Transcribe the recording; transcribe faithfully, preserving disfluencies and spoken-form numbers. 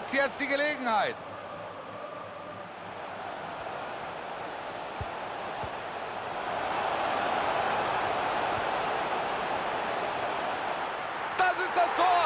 nutzt jetzt die Gelegenheit. Das ist das Tor.